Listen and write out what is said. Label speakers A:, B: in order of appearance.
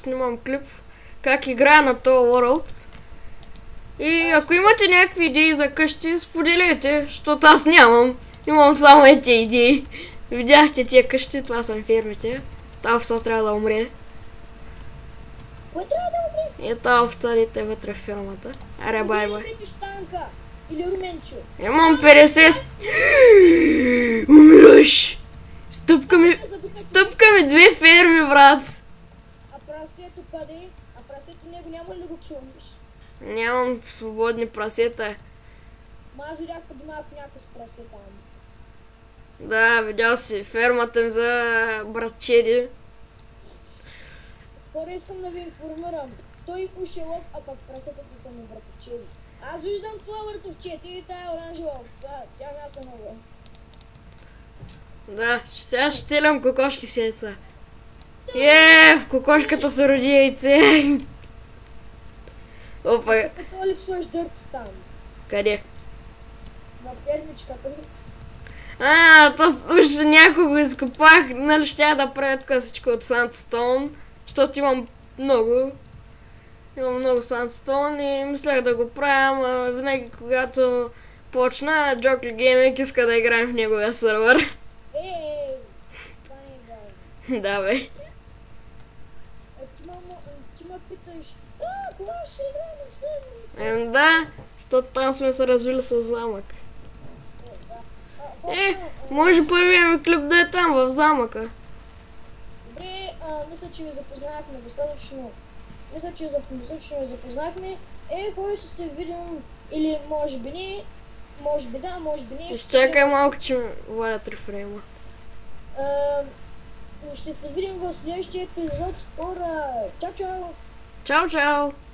A: снимам клип как играя на този World. И ако имате някакви идеи за къщи, споделете, защото аз нямам. Имам само ети идеи. Видяхте тия къщи, това са фермите. Та овца трябва да умре.
B: Кой трябва да умре?
A: И та овца дете вътре в фермата. Аре, бай.
B: Станка или Руменчо.
A: Имам 50... Умираш! Стъпка ми 2 ферми, брат!
B: А прасето къде? А прасето него няма ли да го килнеш?
A: Нямам свободни прасета.
B: Аз видях преди малко някой с прасета.
A: Да, видял си фермата ми за братчеди.
B: Хора, искам да ви информирам. Той уж е лов, а пък прасетата са ми братовчеди. Аз виждам това братовче, и тая оранжева овца, тя мяса много.
A: Да, сега ще целям кокошки с яйца. В кокошката се роди яйце. Опа.
B: Като липсваш дърт там.
A: Къде?
B: На фермичката.
A: То уж някого изкопах, нали ще да правя късичко от сандстоун, защото имам много. Имам много сандстоун и мислях да го правя, ама винаги когато почна, Джокли Гейминг иска да играем в неговия сървър.
B: Това не играем.
A: Да, бе.
B: Ти ме питаш, кога ще играем в сервер?
A: Да, защото там сме се развили с замък. Може първият ми клип да е там, в замъка.
B: Добре, мисля, че ви запознахме достатъчно. Мисля, че достатъчно ви запознахме. Хора, ще се видим, или може би не, може би да, може би не.
A: Изчакай малко, че валят рефрейма.
B: Ще се видим в следващия епизод. Хора, чао, чао!
A: Чао, чао!